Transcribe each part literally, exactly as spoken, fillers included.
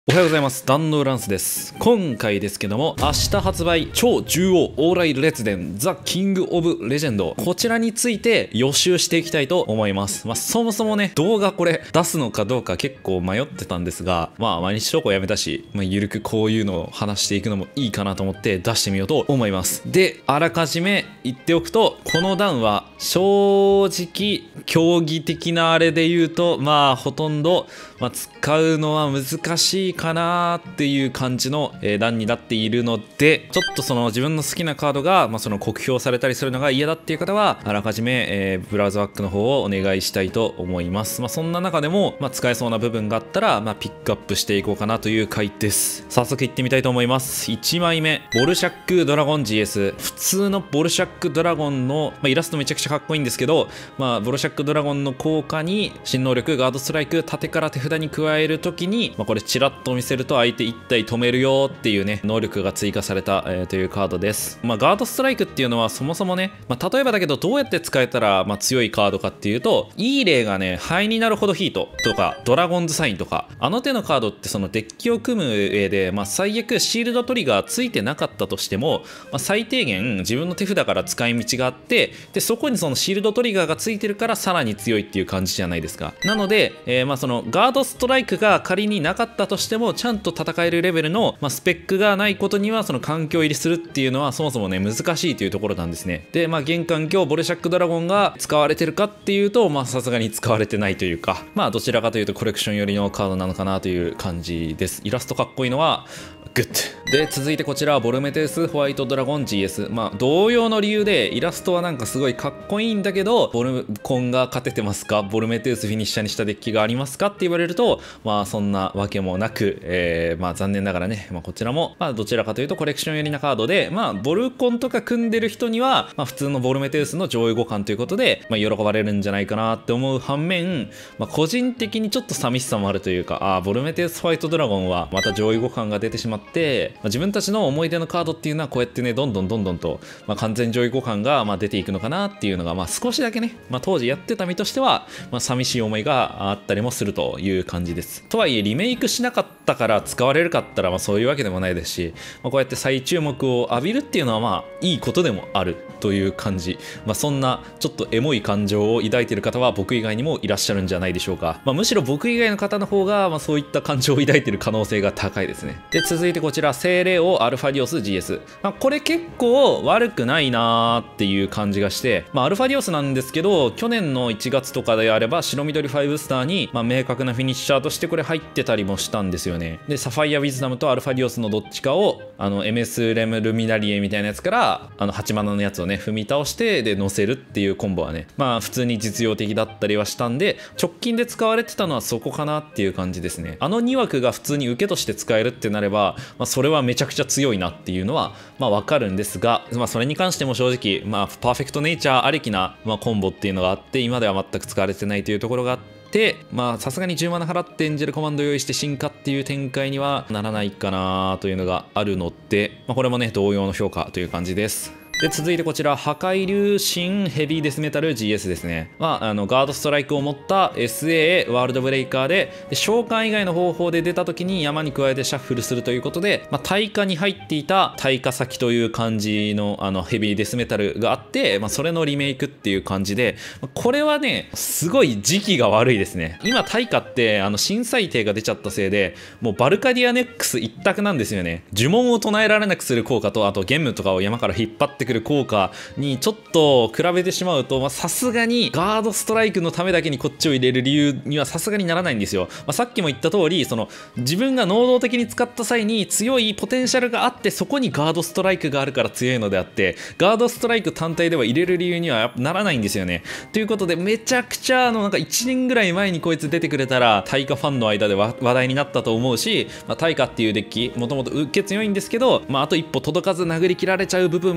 おはようございます。ダンノーランスです。今回ですけども、明日発売、超獣王オーライ列伝ザ・キング・オブ・レジェンド。こちらについて予習していきたいと思います。まあ、そもそもね、動画これ出すのかどうか結構迷ってたんですが、まあ、毎日投稿やめたし、まあ、ゆるくこういうのを話していくのもいいかなと思って出してみようと思います。で、あらかじめ言っておくと、この段は正直、競技的なあれで言うと、まあ、ほとんど、まあ、使うのは難しいかなっていう感じの、えー、段になっているので、ちょっとその自分の好きなカードが、まあ、その酷評されたりするのが嫌だっていう方は、あらかじめ、えー、ブラウザバックの方をお願いしたいと思います。まあ、そんな中でも、まあ、使えそうな部分があったら、まあ、ピックアップしていこうかなという回です。早速いってみたいと思います。いちまいめ、ボルシャックドラゴン ジーエス。普通のボルシャックドラゴンの、まあ、イラストめちゃくちゃかっこいいんですけど、まあ、ボルシャックドラゴンの効果に新能力ガードストライク、縦から手札に加えるときに、まあ、これチラッと見せると相手いち体止めるよっていうね、能力が追加された、えー、というカードです。まあ、ガードストライクっていうのはそもそもね、まあ、例えばだけどどうやって使えたら、まあ、強いカードかっていうと、いい例がね、灰になるほどヒートとか、ドラゴンズサインとか、あの手のカードってそのデッキを組む上で、まあ、最悪シールドトリガーついてなかったとしても、まあ、最低限自分の手札から使い道があって、で、そこにそのシールドトリガーがついてるからさらに強いっていう感じじゃないですか。なので、えー、まあそのガードストライクが仮になかったとしても、ちゃんと戦えるレベルの、まあ、スペックがないことにはその環境入りするっていうのはそもそもね難しいというところなんですね。で、まあ現環境ボルシャックドラゴンが使われてるかっていうと、まあさすがに使われてないというか、まあどちらかというとコレクション寄りのカードなのかなという感じです。イラストかっこいいのはグッドで、続いてこちらはボルメテウスホワイトドラゴン ジーエス。まあ同様の理由でイラストはなんかすごいかっこいいんだけど、ボルコンが勝ててますか、ボルメテウスフィニッシャーにしたデッキがありますかって言われると、まあそんなわけもなく、えー、まあ残念ながらね、まあ、こちらもまあどちらかというとコレクション寄りなカードで、まあボルコンとか組んでる人には、まあ、普通のボルメテウスの上位互換ということで、まあ、喜ばれるんじゃないかなって思う反面、まあ、個人的にちょっと寂しさもあるというか、ああボルメテウスホワイトドラゴンはまた上位互換が出てしまって、まあ、自分たちの思い出のカードっていうのはこうやってねどんどんどんどんと、まあ、完全上位互換がまあ出ていくのかなっていうのが、まあ、少しだけね、まあ、当時やってた身としては、まあ、寂しい思いがあったりもするという感じです。とはいえリメイクしなかったから使われるかったら、まあ、そういうわけでもないですし、まあ、こうやって再注目を浴びるっていうのはまあいいことでもあるという感じ、まあ、そんなちょっとエモい感情を抱いている方は僕以外にもいらっしゃるんじゃないでしょうか。まあ、むしろ僕以外の方の方が、まあ、そういった感情を抱いている可能性が高いですね。で、続いてこちら精霊王アルファディオス ジーエス。まあ、これ結構悪くないなーっていう感じがして、まあ、アルファディオスなんですけど、去年のいちがつとかであれば白緑ごスターに、まあ、明確なフィニッシャーとしてこれ入ってたりもしたんですよね。で、サファイアウィズダムとアルファディオスのどっちかをあの エムエス レムルミナリエみたいなやつからあのはちマナのやつをね踏み倒してで乗せるっていうコンボはね、まあ普通に実用的だったりはしたんで、直近で使われてたのはそこかなっていう感じですね。あのに枠が普通に受けとして使えるってなれば、まあ、それはめちゃくちゃ強いなっていうのはまあわかるんですが、まあ、それに関しても正直まあパーフェクトネイチャーありきな、まあ、コンボっていうのがあって今では全く使われてないというところがあって、まあさすがにじゅうマナ払ってエンジェルコマンド用意して進化っていう展開にはならないかなというのがあるので、まあ、これもね同様の評価という感じです。で、続いてこちら破壊流神ヘビーデスメタル ジーエス ですね。まあ、あのガードストライクを持った エスエー ワールドブレイカーで、で召喚以外の方法で出た時に山に加えてシャッフルするということで、まあ、耐火に入っていた耐火先という感じのあのヘビーデスメタルがあって、まあ、それのリメイクっていう感じで、これはねすごい時期が悪いですね。今耐火ってあの新裁定が出ちゃったせいでもうバルカディアネックス一択なんですよね。呪文を唱えられなくする効果と、あとゲームとかを山から引っ張ってくる効果にちょっと比べてしまうと、さすがにガードストライクのためだけにこっちを入れる理由にはさすがにならないんですよ。まあ、さっきも言った通り、その自分が能動的に使った際に強いポテンシャルがあって、そこにガードストライクがあるから強いのであって、ガードストライク単体では入れる理由にはならないんですよね。ということでめちゃくちゃあのなんかいちねんぐらい前にこいつ出てくれたら耐火ファンの間で話題になったと思うし、まあ、耐火っていうデッキもともと受け強いんですけど、まあ、あと一歩届かず殴り切られちゃう部分とかの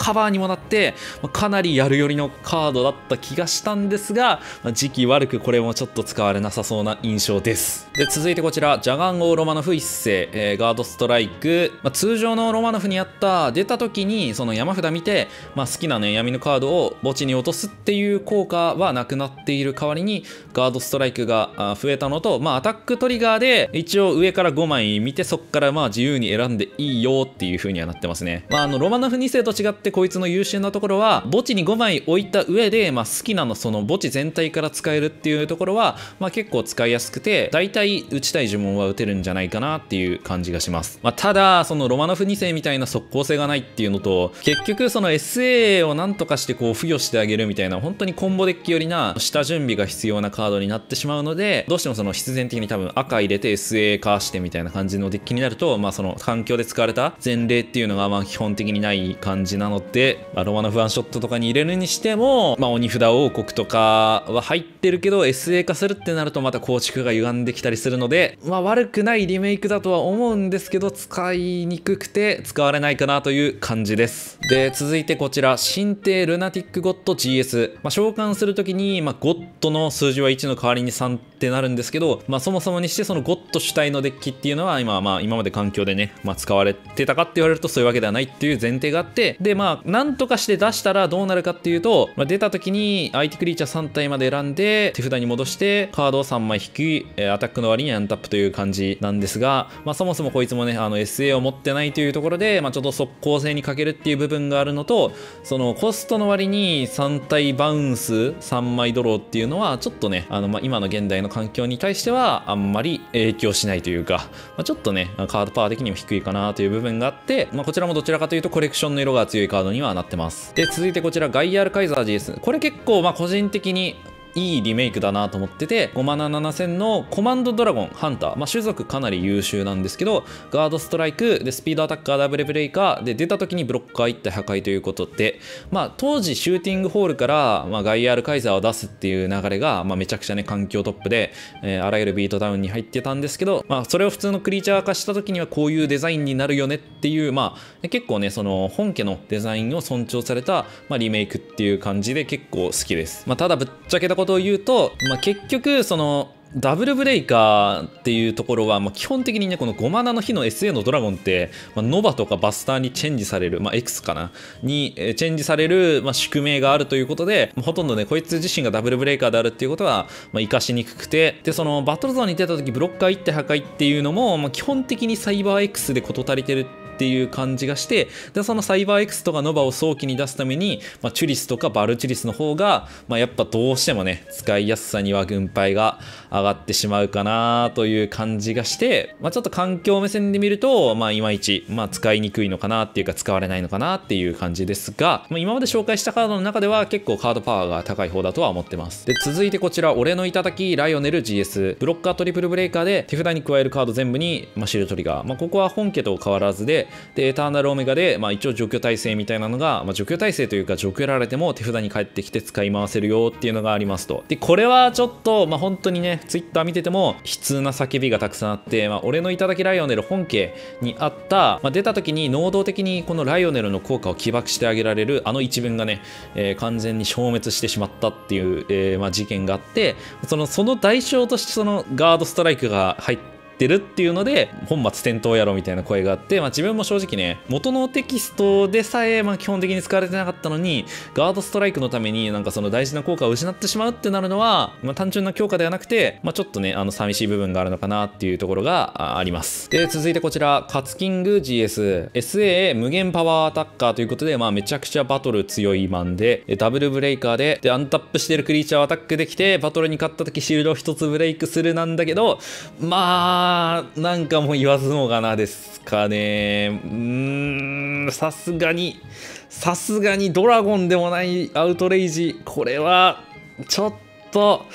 カバーにもなってかなりやるよりのカードだった気がしたんですが、時期悪くこれもちょっと使われなさそうな印象です。で続いてこちらジャガン王ロマノフ一世、えー、ガードストライク、まあ、通常のロマノフにあった出た時にその山札見て、まあ、好きなね闇のカードを墓地に落とすっていう効果はなくなっている代わりにガードストライクが増えたのと、まあ、アタックトリガーで一応上からごまい見てそこからまあ自由に選んでいいよっていう風にはなってますね。まあ、あのロマノフに世と違ってこいつの優秀なところは墓地にごまい置いた上で、まあ、好きなのその墓地全体から使えるっていうところは、まあ、結構使いやすくて大体打ちたい呪文は打てるんじゃないかなっていう感じがします。まあ、ただそのロマノフに世みたいな速攻性がないっていうのと結局その エスエー をなんとかしてこう付与してあげるみたいな本当にコンボデッキよりな下準備が必要なカードになってしまうので、どうしてもその必然的に多分赤入れて エスエー 化してみたいな感じのデッキになると、まあ、その環境で使われた前例っていうのがまあ基本的にない感じなので、まあ、ロマノフワンショットとかに入れるにしても、まあ、鬼札王国とかは入ってるけど エスエー 化するってなるとまた構築が歪んできたりするので、まあ、悪くないリメイクだとは思うんですけど使いにくくて使われないかなという感じです。で続いてこちら神帝ルナティックゴッド ジーエス、まあ、召喚するときに、まあ、ゴッドの数字はいちの代わりにさんってなるんですけど、まあ、そもそもにしてそのゴッド主体のデッキっていうのは今、まあ、今まで環境でね、まあ、使われてたかって言われるとそういうわけではないっていう前提があって、でまあなんとかして出したらどうなるかっていうと、まあ、出た時に相手クリーチャーさん体まで選んで手札に戻してカードをさんまい引き、アタックの割にアンタップという感じなんですが、まあ、そもそもこいつもねあの エスエー を持ってないというところで、まあ、ちょっと速攻性に欠けるっていう部分があるのと、そのコストの割にさん体バウンスさんまいドローっていうのはちょっとねあの、まあ、今の現代の環境に対してはあんまり影響しないというか、まあ、ちょっとねカードパワー的にも低いかなという部分があって、まあ、こちらもどちらかというとコレクションの色が強いカードにはなってます。で続いてこちらガイアールカイザー ジーエス、 これ結構まあ個人的にいいリメイクだなと思ってて、ごマナななせんのコマンドドラゴンハンター、まあ、種族かなり優秀なんですけどガードストライクでスピードアタッカーダブルブレイカーで出た時にブロッカーいった破壊ということで、まあ、当時シューティングホールから、まあ、ガイアールカイザーを出すっていう流れが、まあ、めちゃくちゃね環境トップで、えー、あらゆるビートダウンに入ってたんですけど、まあ、それを普通のクリーチャー化した時にはこういうデザインになるよねっていう、まあ、結構ねその本家のデザインを尊重された、まあ、リメイクっていう感じで結構好きです。まあ、ただぶっちゃけたことを言うと、まあ、結局そのダブルブレイカーっていうところは、まあ、基本的にねこのごマナの日の エスエー のドラゴンって、まあ、ノバとかバスターにチェンジされる、まあ、X かなにチェンジされる、まあ、宿命があるということで、ほとんどねこいつ自身がダブルブレイカーであるっていうことは、まあ、生かしにくくて、でそのバトルゾーンに出た時ブロッカーいって破壊っていうのも、まあ、基本的にサイバー X で事足りてるっていう感じがして、でそのサイバー X とかノバを早期に出すために、まあ、チュリスとかバルチュリスの方が、まあ、やっぱどうしてもね使いやすさには軍配が上がってしまうかなという感じがして、まあ、ちょっと環境目線で見ると、まあ、いまいち、まあ、使いにくいのかなっていうか使われないのかなっていう感じですが、まあ、今まで紹介したカードの中では結構カードパワーが高い方だとは思ってます。で続いてこちら俺の頂きライオネル ジーエス、 ブロッカートリプルブレイカーで手札に加えるカード全部に、まあ、シールトリガー、まあ、ここは本家と変わらずで、でエターナルオメガで、まあ、一応除去耐性みたいなのが、まあ、除去耐性というか除去られても手札に返ってきて使い回せるよっていうのがありますと。でこれはちょっと、まあ、本当にねツイッター見てても悲痛な叫びがたくさんあって、まあ、俺の頂きライオネル本家にあった、まあ、出た時に能動的にこのライオネルの効果を起爆してあげられるあの一文がね、えー、完全に消滅してしまったっていう、えーまあ、事件があって、そのその代償としてそのガードストライクが入っててるっていうので本末転倒やろみたいな声があって、まあ、自分も正直ね元のテキストでさえまあ基本的に使われてなかったのにガードストライクのためになんかその大事な効果を失ってしまうってなるのは、まあ、単純な強化ではなくて、まあ、ちょっとねあの寂しい部分があるのかなっていうところがあります。で続いてこちらカツキング ジーエス、 エスエー 無限パワーアタッカーということで、まあ、めちゃくちゃバトル強いマンでダブルブレイカーででアンタップしてるクリーチャーをアタックできてバトルに勝った時シールドをひとつブレイクするなんだけど、まあなんかもう言わずもがなですかね。うーんさすがにさすがにドラゴンでもないアウトレイジ、これはちょっと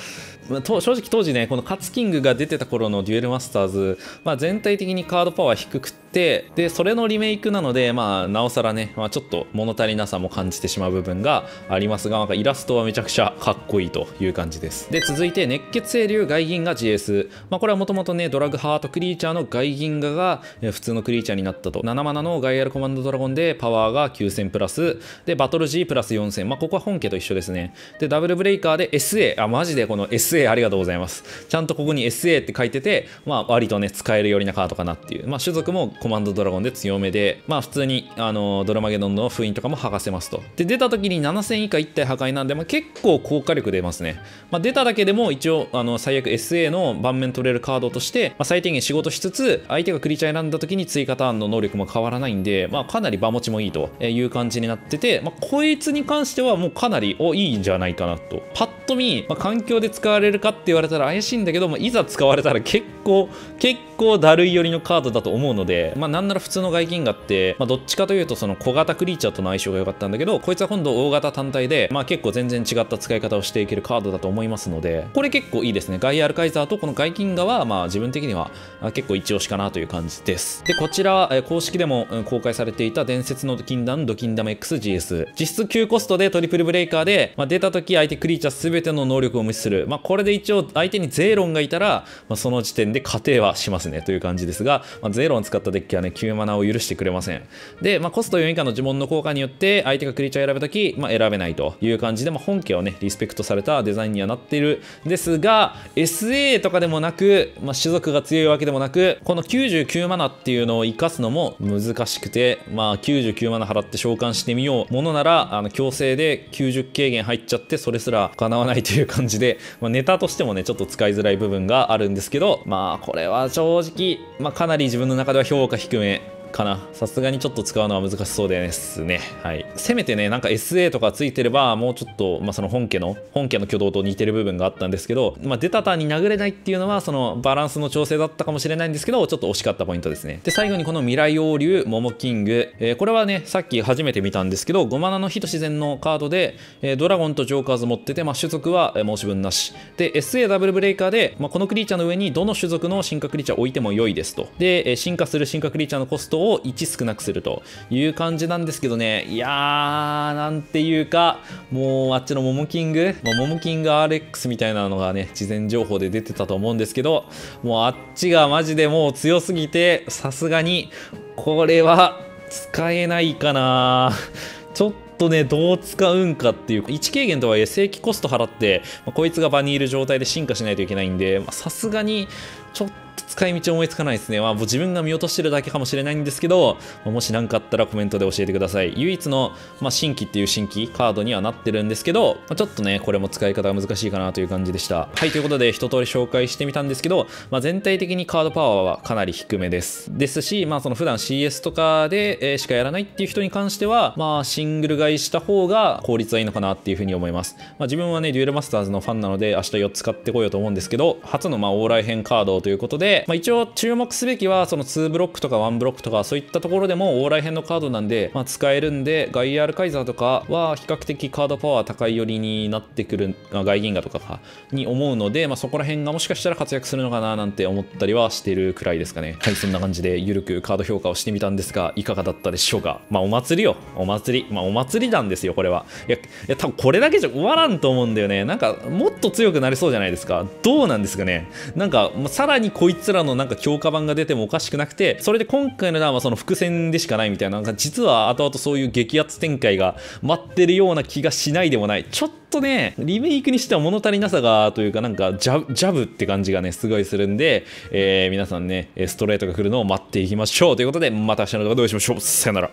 まあ、と正直当時ねこのカツキングが出てた頃のデュエルマスターズ、まあ、全体的にカードパワー低くて、でそれのリメイクなので、まあ、なおさらね、まあ、ちょっと物足りなさも感じてしまう部分がありますが、なんかイラストはめちゃくちゃかっこいいという感じです。で続いて熱血清流外銀河 ジーエス、まあ、これはもともとねドラグハートクリーチャーの外銀河が普通のクリーチャーになったと。ななマナのガイアルコマンドドラゴンでパワーがきゅうせんプラスでバトル G プラスよんせん、まあ、ここは本家と一緒ですね。でダブルブレイカーで エスエー、 あマジでこの エスエー ありがとうございます。ちゃんとここに エスエー って書いてて、まあ、割とね使えるよりなカードかなっていう、まあ、種族もコマンドドラゴンで強めで、まあ、普通にあのドラマゲドンの封印とかも剥がせますと。で出た時にななせん以下いち体破壊なんで、まあ、結構効果力出ますね。まあ、出ただけでも一応あの最悪 エスエー の盤面取れるカードとして、まあ、最低限仕事しつつ相手がクリーチャー選んだ時に追加ターンの能力も変わらないんで、まあ、かなり場持ちもいいという感じになってて、まあ、こいつに関してはもうかなりおいいんじゃないかなと。パッと見、まあ、環境で使われるかって言われたら怪しいんだけど、まあ、いざ使われたら結構結構だるい寄りのカードだと思うので、まあ、なんなら普通の外銀河って、まあ、どっちかというとその小型クリーチャーとの相性が良かったんだけど、こいつは今度大型単体で、まあ、結構全然違った使い方をしていけるカードだと思いますので、これ結構いいですね。ガイアルカイザーとこの外銀河は、まあ、自分的には結構一押しかなという感じです。でこちら公式でも公開されていた伝説の禁断ドキンダム エックスジーエス、 実質きゅうコストでトリプルブレイカーで、まあ、出た時相手クリーチャー全ての能力を無視する、まあ、これで一応相手にゼーロンがいたら、まあ、その時点で勝てはしますねという感じですが、まあ、ゼーロン使ったデッキはねきゅうマナを許してくれません。で、まあ、コストよん以下の呪文の効果によって相手がクリーチャーを選ぶとき、まあ、選べないという感じで、まあ、本家をねリスペクトされたデザインにはなっているんですが、 エスエー とかでもなく、まあ、種族が強いわけでもなく、このきゅうじゅうきゅうマナっていうのを生かすのも難しくて、まあ、きゅうじゅうきゅうマナ払って召喚してみようものならあの強制できゅうじゅう軽減入っちゃってそれすら叶わないという感じで、まあ、ネタとしてもねちょっと使いづらい部分があるんですけど、まあこれは正直、まあ、かなり自分の中では評価低めかな。さすがにちょっと使うのは難しそうですね。はい。せめてね、なんか エスエー とかついてれば、もうちょっと、まあ、その本家の、本家の挙動と似てる部分があったんですけど、まあ、出たターンに殴れないっていうのは、そのバランスの調整だったかもしれないんですけど、ちょっと惜しかったポイントですね。で、最後にこの未来王流モモキング。えー、これはね、さっき初めて見たんですけど、ごマナの非と自然のカードで、えー、ドラゴンとジョーカーズ持ってて、まあ、種族は申し分なし。で、エスエー ダブルブレイカーで、まあ、このクリーチャーの上にどの種族の進化クリーチャーを置いても良いですと。で、進化する進化クリーチャーのコストをいち少なくするという感じなんですけどね、いやーなんていうか、もうあっちのモモキング、まあ、モモキング アールエックス みたいなのがね事前情報で出てたと思うんですけど、もうあっちがマジでもう強すぎて、さすがにこれは使えないかな。ちょっとねどう使うんかっていう、いち軽減とはいえ正規コスト払って、まあ、こいつが場にいる状態で進化しないといけないんで、さすがにちょっと使い道思いつかないですね。まあ、もう自分が見落としてるだけかもしれないんですけど、もし何かあったらコメントで教えてください。唯一の、まあ、新規っていう新規カードにはなってるんですけど、まあ、ちょっとねこれも使い方が難しいかなという感じでした。はい、ということで一通り紹介してみたんですけど、まあ、全体的にカードパワーはかなり低めですですし、まあ、その普段 シーエス とかで、えー、しかやらないっていう人に関しては、まあ、シングル買いした方が効率はいいのかなっていうふうに思います。まあ、自分はねデュエルマスターズのファンなので明日よっつ買ってこようと思うんですけど、初のまあ往来編カードということで、まあ、一応注目すべきはそのにブロックとかいちブロックとかそういったところでも往来編のカードなんで、まあ、使えるんで、ガイアールカイザーとかは比較的カードパワー高い寄りになってくる、外銀河とかかに思うので、まあ、そこら辺がもしかしたら活躍するのかななんて思ったりはしてるくらいですかね。はい、そんな感じでゆるくカード評価をしてみたんですが、いかがだったでしょうか。まあお祭りよ、お祭り、まあお祭りなんですよこれは。いや、いや多分これだけじゃ終わらんと思うんだよね。なんかもっと強くなりそうじゃないですか。どうなんですかね。なんか、まあ、さらにこいつらのなんか強化版が出てもおかしくなくて、それで今回の段はその伏線でしかないみたいな、なんか実は後々そういう激アツ展開が待ってるような気がしないでもない。ちょっとねリメイクにしては物足りなさがというか、なんかジャブジャブって感じがねすごいするんで、えー、皆さんねストレートが来るのを待っていきましょうということで、また明日の動画でお会いしましょう。さよなら。